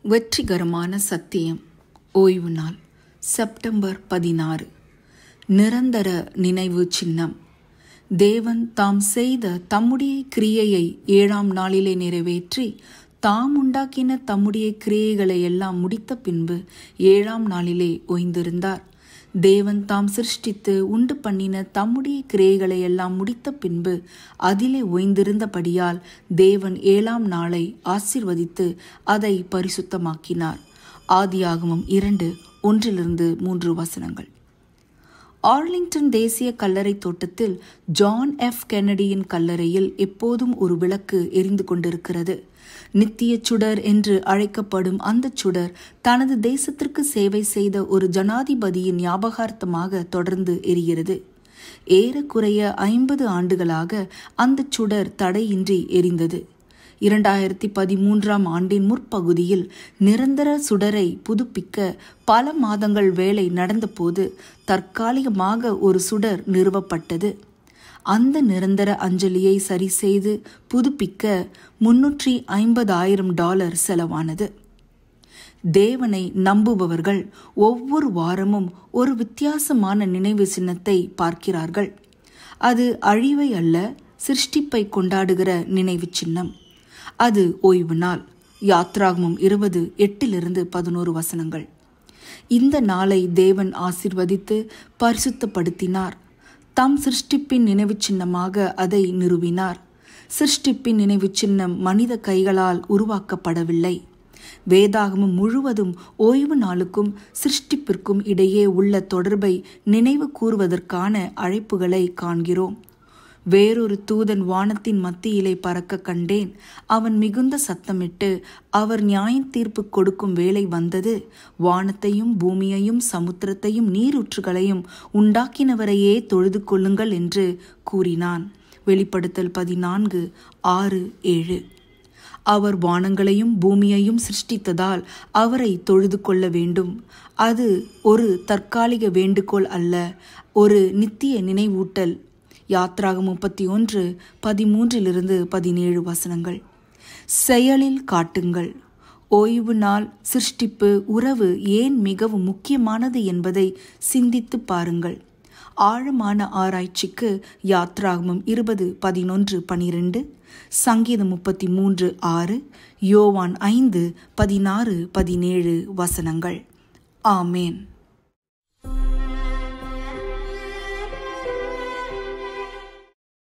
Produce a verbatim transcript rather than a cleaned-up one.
வெற்றிகரமான சத்தியம். ஓய்வு நாள் செப்டம்பர் பதினாறு. நிரந்தர நினைவு சின்னம். தேவன் தாம் செய்த தம்முடைய கிரியையை ஏழாம் நாளிலே நிறைவேற்றி தாம் உண்டாக்கின தம்முடைய கிரியைகளை எல்லாம் முடித்த பின்பு ஏழாம் நாளிலே ஓய்ந்திருந்தார். தேவன் தாம் சிருஷ்டித்து உண்டு பண்ணின தம்முடைய கிரியைகளை எல்லாம் முடித்த பின்பு அதிலே ஓய்ந்திருந்தபடியால் தேவன் ஏழாம் நாளை ஆசீர்வதித்து அதை பரிசுத்தமாக்கினார். ஆதியாகமம் இரண்டு ஒன்றிலிருந்து மூன்று வசனங்கள். ஆர்லிங்டன் தேசிய கல்லறை தோட்டத்தில் ஜான் எஃப் கென்னடியின் கல்லறையில் எப்போதும் ஒரு விளக்கு எரிந்து கொண்டிருக்கிறது. நித்திய சுடர் என்று அழைக்கப்படும் அந்த சுடர் தனது தேசத்திற்கு சேவை செய்த ஒரு ஜனாதிபதியின் ஞாபகார்த்தமாக தொடர்ந்து எரிகிறது. ஏறக்குறைய ஐம்பது ஆண்டுகளாக அந்த சுடர் தடையின்றி எரிந்தது. இரண்டாயிரத்தி பதிமூன்றாம் ஆண்டின் முற்பகுதியில் நிரந்தர சுடரை புதுப்பிக்க பல மாதங்கள் வேலை நடந்தபோது தற்காலிகமாக ஒரு சுடர் நிறுவப்பட்டது. அந்த நிரந்தர அஞ்சலியை சரி செய்து புதுப்பிக்க முன்னூற்றி ஐம்பதாயிரம் டாலர் செலவானது. தேவனை நம்புபவர்கள் ஒவ்வொரு வாரமும் ஒரு வித்தியாசமான நினைவு சின்னத்தை பார்க்கிறார்கள். அது அழிவை அல்ல, சிருஷ்டிப்பை கொண்டாடுகிற நினைவு சின்னம். அது ஓய்வு நாள். யாத்ராகமம் இருபது எட்டிலிருந்து பதினோரு வசனங்கள். இந்த நாளை தேவன் ஆசீர்வதித்து பரிசுத்தப்படுத்தினார். தம் சிருஷ்டிப்பின் நினைவு சின்னமாக அதை நிறுவினார். சிருஷ்டிப்பின் நினைவு சின்னம் மனித கைகளால் உருவாக்கப்படவில்லை. வேதாகமம் முழுவதும் ஓய்வு நாளுக்கும் சிருஷ்டிப்பிற்கும் இடையே உள்ள தொடர்பை நினைவு கூறுவதற்கான அழைப்புகளை காண்கிறோம். வேறொரு தூதன் வானத்தின் மத்தியிலே பறக்க கண்டேன். அவன் மிகுந்த சத்தமிட்டு, அவர் நியாய தீர்ப்பு கொடுக்கும் வேளை வந்தது. வானத்தையும் பூமியையும் சமுத்திரத்தையும் நீரூற்றுகளையும் உண்டாக்கினவரையே தொழுது கொள்ளுங்கள் என்று கூறினான். வெளிப்படுத்தல் பதினான்கு ஆறு ஏழு. அவர் வானங்களையும் பூமியையும் சிருஷ்டித்ததால் அவரை தொழுது கொள்ள வேண்டும். அது ஒரு தற்காலிக வேண்டுகோள் அல்ல, ஒரு நித்திய நினைவூட்டல். யாத்ராகம் முப்பத்தி ஒன்று பதிமூன்றிலிருந்து பதினேழு வசனங்கள். செயலில் காட்டுங்கள். ஓய்வு நாள் சிருஷ்டிப்பு உறவு ஏன் மிகவும் முக்கியமானது என்பதை சிந்தித்து பாருங்கள். ஆழமான ஆராய்ச்சிக்கு யாத்ராகமம் இருபது பதினொன்று பனிரெண்டு, சங்கீதம் முப்பத்தி மூன்று ஆறு, யோவான் ஐந்து பதினாறு பதினேழு வசனங்கள். ஆமேன்.